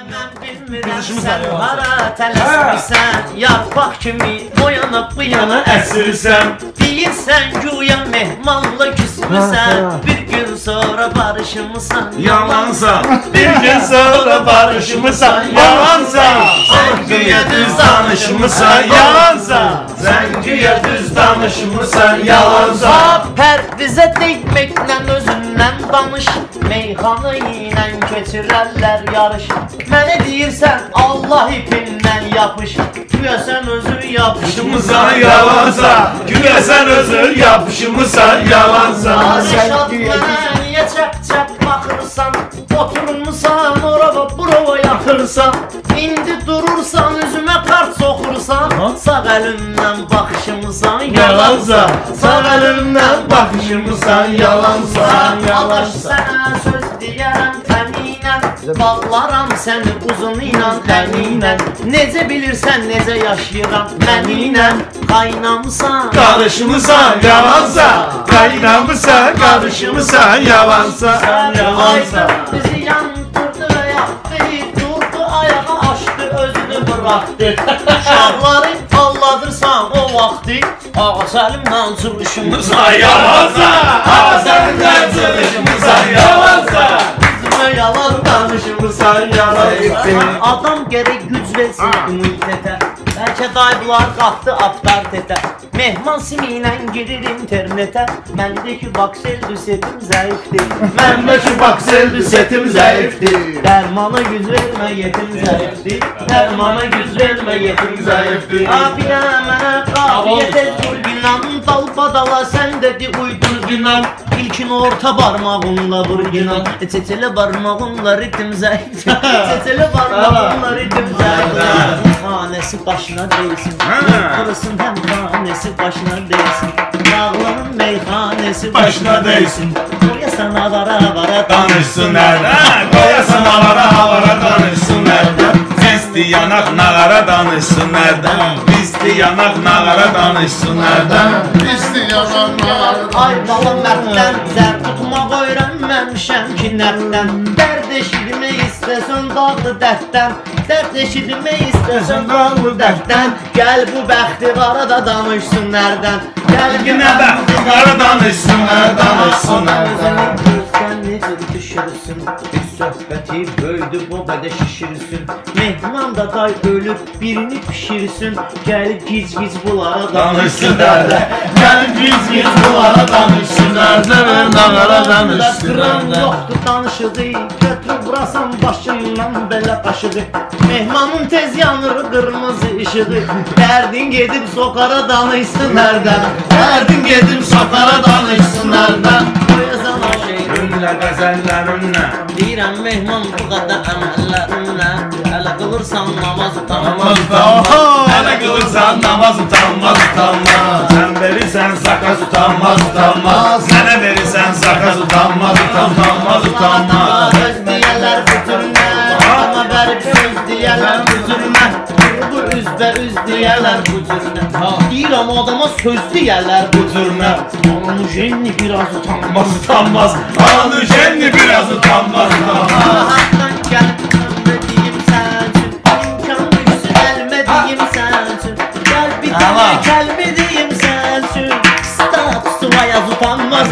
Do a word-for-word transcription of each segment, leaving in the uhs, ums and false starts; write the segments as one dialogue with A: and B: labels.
A: Mən bilmirəm sən hara tələsmirsən, yarpaq kimi o yana bu yana əsirsən. Deyirsən güya mehmanla küsmüsən, bir gün sonra barışmısan, yalansan. Bir gün sonra barışmısan, yalansan. Sən güya düz danışmısan, yalansan. Sən güya düz danışmısan, yalansan. Pərdizə değməklə özündən danış, meyxana ilə keçirərlər yarış. Mənə deyirsən Allah ipindən yapış, güya sən özün yapışmısan, yalansan. Güya sən özün yapışmısan, yalansan. Reşat mənə niyə çəp-çəp baxırsan, oturmuşsan orava burava yaxırsan. İndi durursan üzümə kart soxursan, sağ əlimdən baxışımısan, yalansan. Sağ əlimdən baxışımısan, yalansan. Adaş sənə söz deyərəm təminən, bağlaram səni uzun inan təminən. Necə bilirsən necə yaşayıram məninən, qaynamısan, qarışmısan, yalansan. Qaynamısan, qarışmısan, yalansan, yalansan. Bizi yandırdı və yaxdı, durdu ayağa açdı, özünü bıraktı. Uşaqları alladırsan o vaxtı, ağa səlimdən çırışımısan, yalansan. Ağa səlimdən çırışımısan, yalansan. Üzümə yalan danışımısan, yalansan. Adam gərək güc versin immunitətə, bəlkə dayıblar qalxdı avtoritetə. Mehman simi ilə girir internetə, məndəki baksel düsetim zəifdir. Məndəki baksel düsetim zəifdir. Dərmana güc vermə yetim zəifdir. Dərmana güc vermə yetim zəifdir. Abinə mənə qafiyyət et vurginan, dalbadala sən dedi uydur günan. İlkin orta barmağınla vurginan, çetələ barmağınla ritim zəifdir. Çetələ barmağınla ritim zəifdir. Hanəsi başına deyilsin, qırısın həm hanəsi başına değsin. Dağlanın meyhanesi başına değsin. Koyasan avara avara danışsın nereden, koyasan avara avara danışsın nereden. Pisti yanak nağara danışsın nereden, pisti yanak nağara danışsın nereden. Pisti yanak nağara. Ay balam mərtdən, zər tutmaq öyrənməmişəm ki nərdən. Dərd eşitmək istəsən dağlı dərddən, dərd eşitmək istəsən dağlı dərddən. Gəl bu bəxti qarada danışsın nereden. Gəl günə bəxti qara danışsın nereden, danışsın nereden. Gözdən necə düşürürsün, bir söhbəti böyüdü bu qədər şişirsin. Mehman da day ölür, birini pişirsin. Gəlib gic-gic bunlara danışsın nereden. Gəlib gic-gic bunlara danışsın nereden, nağara danışsın nereden. Yoxdur danışıdı, götürüb vurasan başından belə qaşıdı. Mehmanın tez yanır qırmızı işığı, dərdin gedib soqara danışsın nereden. Dərdin gedib soqara danışsın nereden. Koyasan o şeyinlə, qəzəllərinlə, deyirəm mehman bu qədər əməllərinlə. Hələ qılırsan namaz utanmaz, utanmaz. Hələ qılırsan namaz utanmaz, utanmaz. Sən verirsən zakaz utanmaz, utanmaz. Sənə verirsən zakaz utanmaz, utanmaz, utanmaz. Söz deyərlər bütünlə, ama verib söz deyərlər bütünlə. Bu üzbə üz deyərlər bu cürünə. Deyirəm adama söz deyərlər bu cürünə. Anujenni biraz utanmaz, utanmaz. Anujenni biraz utanmaz, utanmaz. Haqqdan gəlib deyim sən üçün, imkan düşsün əlmə deyim sən üçün. Gəl bir dənə kəlmə deyim sən üçün. Statusu ayaz utanmaz,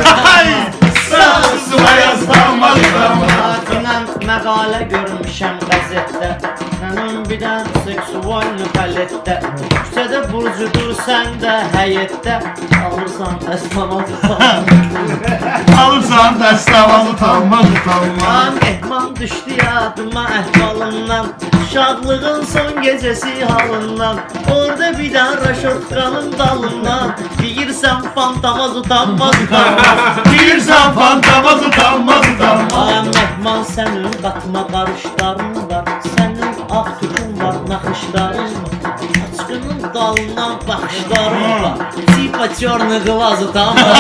A: statusu ayaz utanmaz, utanmaz. Dünən məqalə görmüşəm qəzetdə, sənin bir dən seksualını palette. Küçədə burcudur sən də həyətdə, alırsan dəstəmaz utanmaz. Alırsan dəstəmaz utanmaz, utanmaz. Mehman düşdü yadıma əhvalından, şadlığın son gecəsi halından. Orada bir dən raşotkanın dalından, deyirsən fantamaz utanmaz, utanmaz. Deyirsən fantamaz utanmaz, utanmaz. Mehman sənin qatma qarışların var, sənin ağ tükün var, naxışların var. Açqının dalından baxışların var, tipa çörnü qılaz utanmaz.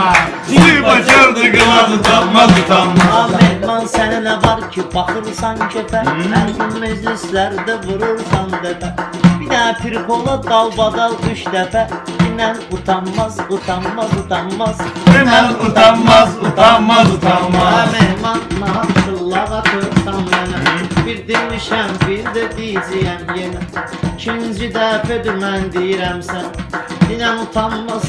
A: Tipa çörnü qılaz utanmaz, utanmaz. Mehman sənə nə var ki, baxırsan kefə, hər gün meclislərdə vurursan dəfə. Bir də pirkola dalbadal üç dəfə, dinən utanmaz, utanmaz, utanmaz. Dinən utanmaz, utanmaz, utanmaz. Mehman naxışıllağa törsən mənə. Bir demişəm, bir də deyəcəyəm yenə. İkinci dəfədir mən deyirəm sən. Dinən utanmaz.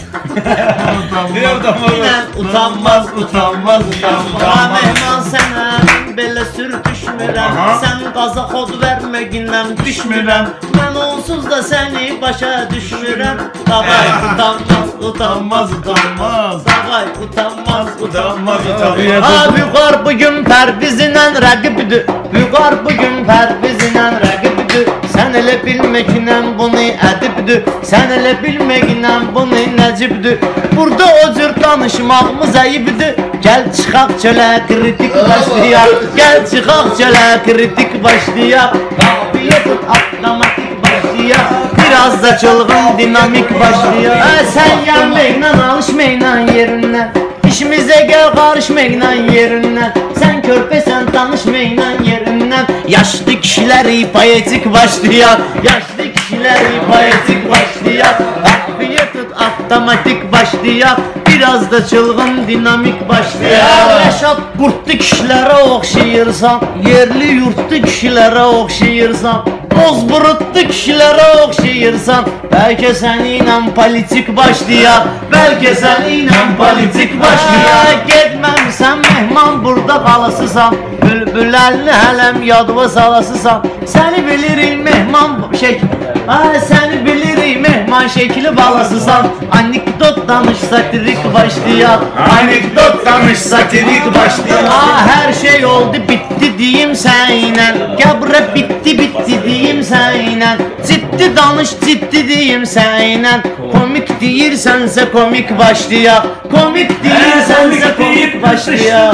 A: Dinən utanmaz, utanmaz, utanmaz. Mehman sənə belə sürtüşmürəm. Sən qaza xod verməgindən düşmürəm. Mən onsuz da səni başa düşmürəm. Davay utanmaz, utanmaz, utanmaz. Davay utanmaz, utanmaz, utanmaz. Ha, Vüqar bugün Pərvizinlə rəqibdir. Vüqar bugün Pərvizinlə rəqibdir. Sən elə bilməklə bunu ədibdir. Sən elə bilməklə bunu nəcibdir. Burada o cür danışmağımız əyibdir. Gəl çıxaq çölə kritik başlayaq. Gəl çıxaq çölə kritik başlayaq. Qafiyə tut avtomatik başlayaq. Biraz da çılğın dinamik başlayaq. Sən gəlməklə alışməklə yerindən. İşimizə gəl qarışməklə yerindən. Sən körpəsən danışməklə yerindən. Yaşlı kişiləri poetik başlayaq. Yaşlı kişiləri poetik başlayaq. Qafiyə tut avtomatik başlayaq. Biraz da çılğın dinamik başlayaq. Rəşad qurtlu kişilərə oxşayırsan. Yerli yurtlu kişilərə oxşayırsan. Bozburutlu kişilərə oxşayırsan. Bəlkə səninlə politik başlayaq. Bəlkə səninlə politik başlayaq. Getməmsən mehman burada qalasısan. Bülbüləlini hələm yadıva salasısan. Səni bilirik mehman şək. Ay səni bilirik mehman şəkli balasısan. Anekdot danış satirik başlayaq. Anekdot danış satirik başlayaq. Hər şey oldu bitti deyim sənlə. Qəbrə bitti bitti deyim sənlə. Ciddi danış ciddi deyim sənlə. Komik deyirsənsə komik başlayaq. Komik deyirsənsə komik başlayaq.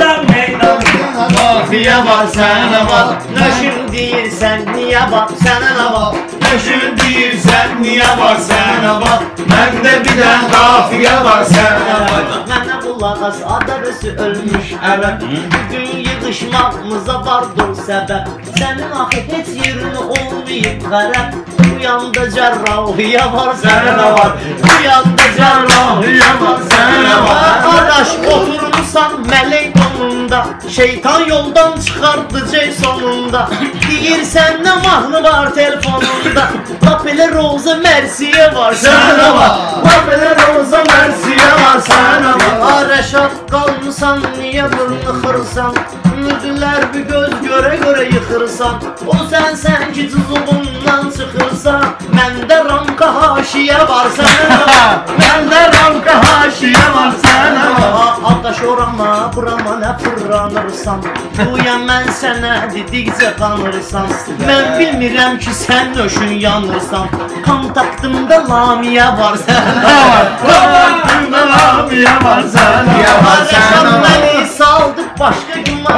A: Qafiyə var sənə var. Nöşün deyirsən niyə var sənə var. Nöşün deyirsən niyə var sənə var. Məndə bir də qafiyə var sənə var. Mənə qulaq as adərəsi ölmüş ərəb. Bugün yığışmağımıza vardır səbəb. Sənin axı heç yerin olmayıb qərəb. Bu yanda cərrahiyə var sənə var. Bu yanda cərrahiyə var sənə var. Adaş oturmuşsan mələk donunda. Şeytan yoldan çıxardıcaq sonunda. Deyirsən nə mahnı var telefonunda. Lap elə Roza Mərsiyə var sənə var. Lap elə Roza Mərsiyə var sənə var. A Rəşad qalmısan niyə burnu xırsan. Müdürlər bir göz görə görə yıxırsan. O sənsən ki cızığından çıxırsan. Məndə ramka haşiyə var sənə var. Məndə ramka haşiyə var sənə var. Adaş orama burama nə fırlanırsan. Duya mən sənə dedikcə qanırsan. Mən bilmirəm ki sən nöşün yanırsan. Kontaktımda lamiyə var sənə var. Kontaktımda lamiyə var sənə var. Rəşad məni saldı başqa güman.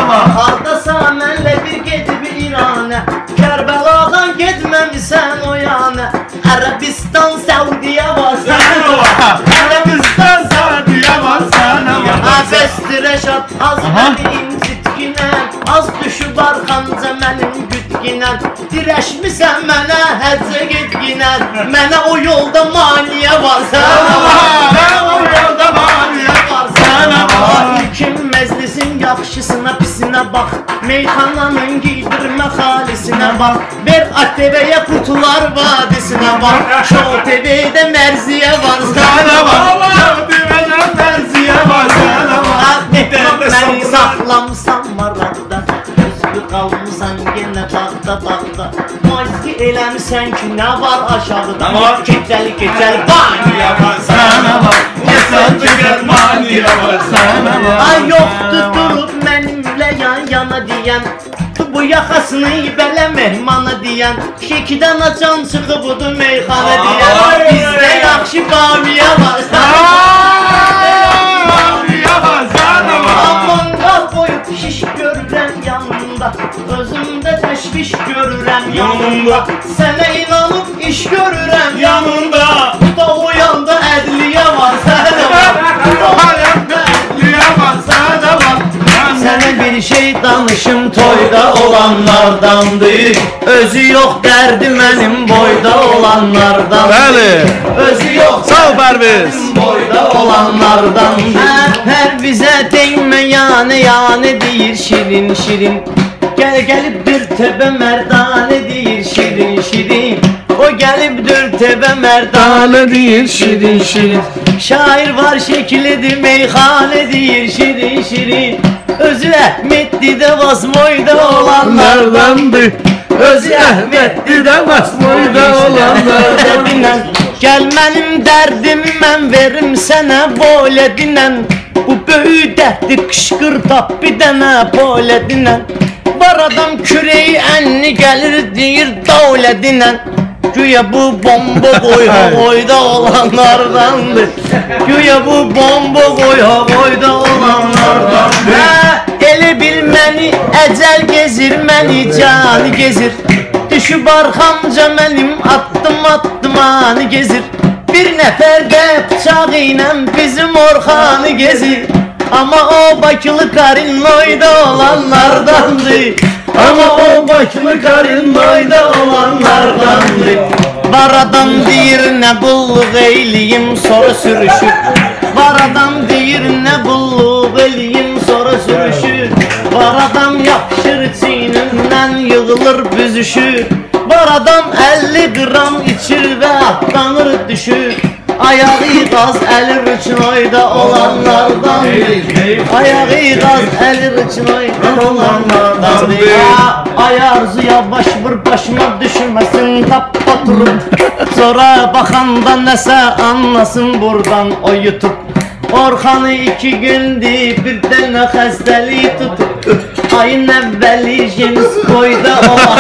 A: Hardasan mənlə bir gedib İranə. Kərbəladan getməmisən o yana. Ərəbistan Səudiyə var sənə var. Ərəbistan Səudiyə var sənə var. Bəsdir Rəşad az mənim citginən. Az düşüb arxanca mənim gütginən. Dirəşmisən mənə həccə getginən. Mənə o yolda maniyə var sənə var. Mənə o yolda maniyə var sənə var. İlkin məclisin yaxşısına pisinə bax. Meyxananın giydirmə xalisinə bax. Ver A T V-yə Qutular Vadisinə bax. Show T V-də Mərziyə var sənə var. Show T V-də Mərziyə var sənə var. Məni saxlamısan maraqda. Üzvü qalmısan yenə dağda dağda. Mazgi eləmisən ki nə var aşağıda. Keçəli keçəli maniyə var sənə var. Keçəli keçəli maniyə var sənə var. Ay yoxdur durub mənimlə yan yana deyən. Bu yaxasını bələ mehmana deyən. Şekidən açan çıxıbıdır meyxana deyən. Bizdə yaxşı bamiyə var sənə var. Manqal qoyub şiş görürəm yanında. Özümdə təşviş görürəm yanında. Sənə inanıb iş görürəm yanında. Bu da o yanda ədliyə var sənə var. Bu da o yanda ədliyə var sənə var. Sənə bir şey danışım toyda olanlardandır. Özü yox dərdi mənim boyda olanlardandır.
B: Bəli.
A: Özü yox
B: sağ ol Pərviz.
A: Boyda olanlardandır. Pərvizə deymə yani yani deyir şirin şirin. Gel gelibdir tebe merdane deyir şirin şirin. O gelibdir tebe merdane deyir şirin şirin. Şair var şeklidir meyhane deyir şirin şirin. Özü Ahmet'di de Vasmoy'da olanlardandır. Özü Ahmet'di de Vasmoy'da olanlardandır. Gel benim derdim ben verim sana böyle dinen. Bu böyü derdi kışkır tap bir dene böyle dinen. Var adam küreği enni gelir deyir davle dinen. Güya bu bomba koyha koyda olanlardandır. Güya bu bomba koyha koyda olanlardandır. Ha, eli bilmeni ecel gezir meni canı gezir. Düşüp arkamca benim attım attım anı gezir. Bir nefer de bıçağı ile bizim Orhan'ı gezir. Ama o bakılı karın oyda olanlardandır. Ama o bakılı karın oyda olanlardandır. Var adam deyir ne bulluk eyliyim sonra sürüşür. Var adam deyir ne bulluk eyliyim sonra sürüşür. Var adam yapışır çiğninden yığılır büzüşür. Var adam elli gram içir ve atlanır düşür. Ayağı gaz eli rıçnoyda olanlardandır. Ayağı gaz eli rıçnoyda olanlardandır. Ay arzuya baş bir başıma düşürmesin tap oturup. Sonra bakanda nese anlasın buradan o YouTube. Orhan'ı iki gündü bir tane hastaliği tutup. Ayın evveli jeniz koyda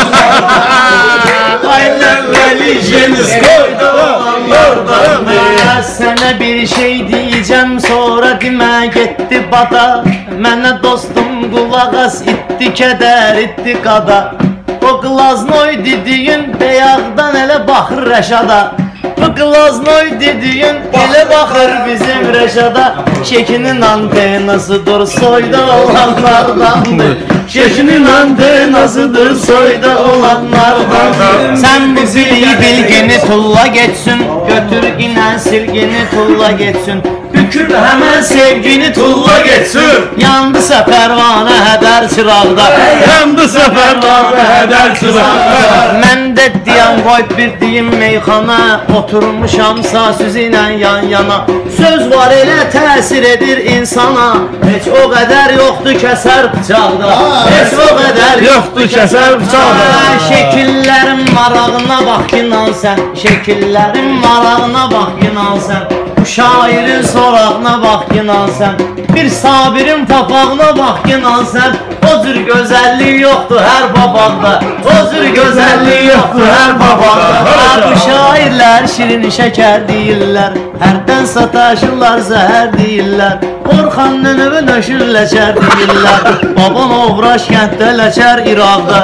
A: olanlardandır. Ayın evveli jeniz koyda olanlardandır. Sana bir şey diyeceğim sonra dime gitti bada. Mene dostum kulak as itti keder itti kada. O Glaznoy dediğin beyazdan ele bakır Reşada. Bu Glaznoy dediğin ele bakır bizim Reşada. Şekinin antenasıdır soyda olanlardandır. Şekinin antenasıdır soyda olanlardandır. Sen bu biliyi bilgini tulla geçsin. Götür yine silgini tulla geçsin. Bükür hemen sevgini tulla geçsin. Yandısa pervane heder çırağda. Yandısa pervane heder çırağda. Men de diyen koy bir diyim meyxana. Oturmuşam saz ile yan yana. Söz var elə təsir edir insana. Heç o qədər yoxdur kəsər bıçaqda. Heç o qədər yoxdur kəsər bıçaqda. Şekillerin marağına bax inan sən. Şekillerin marağına bax inan sən. Bu şairin sorağına bax inan sən. Bir sabirin papağına bax inan sən. O cür gözəlliyi yoxdur hər babanda. O cür gözəlliyi yoxdur hər babanda. Bu şairlər şirin şəkər deyirlər. Hərdən sataşırlar zəhər deyirlər. Orxan nənəvi nöşür ləçər deyirlər. Baban oğraş kənddə ləçər İraqda.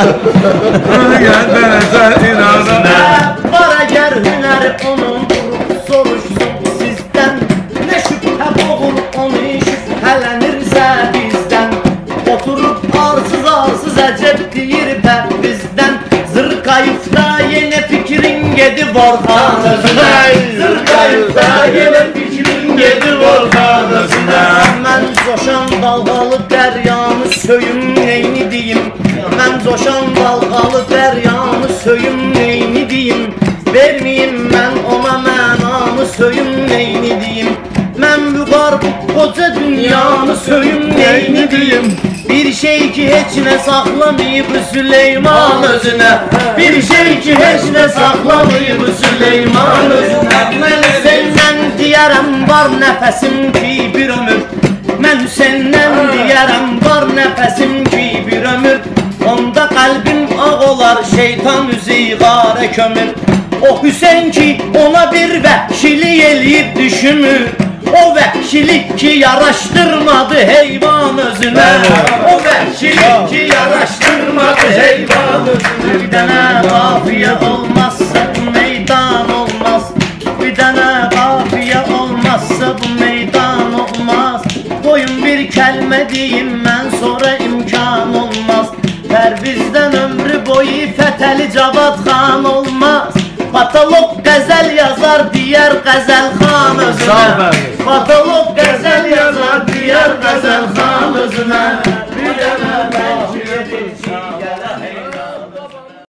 A: Kənddə ləçər İraqda. Var əgər hünəri onun soruşsun sizdən. Nə şübhə boğur onu şübhələnirsə bizdən. Oturup arsız arsız əcəb deyir bizdən. Zırqayıfda yenə fikrin gedib Orxan özünə. Zırqayıfda yenə fikrin gedib Orxan özünə. Mən coşan dalğalı dəryanı söyüm neyni deyim. Mən coşan dalğalı dəryanı söyüm neyni deyim. Vermeyim mən ona mənanı söyüm neyni deyim. Mən bu qarb qoca dünyanı söyüm neyni deyim. Bir şey ki heç nə saxlamayıb Süleyman özünə. Bir şey ki heç nə saxlamayıb Süleyman özünə. Mən Hüseyndən deyərəm var nəfəsim ki bir ömür. Mən Hüseyndən deyərəm var nəfəsim ki bir ömür. Onda qəlbim ağ olar şeytan üzeyğarə kömür. O Hüseyin ki ona bir vəhşilik eləyib düşünür. O vəhşilik ki yaraşdırmadı heyvan özünə. O vəhşilik ki yaraşdırmadı heyvan özünə. Bir dənə qafiyə olmazsa bu meydan olmaz. Bir dənə qafiyə olmazsa bu meydan olmaz. Qoyun bir kəlmə deyim mən sonra imkan olmaz. Pərvizdən ömrü boyu Fətəli Cavad xan olmaz. Patolog qəzəl yazar deyər qəzəl xan özünə. Patolog qəzəl yazar deyər qəzəl xan özünə.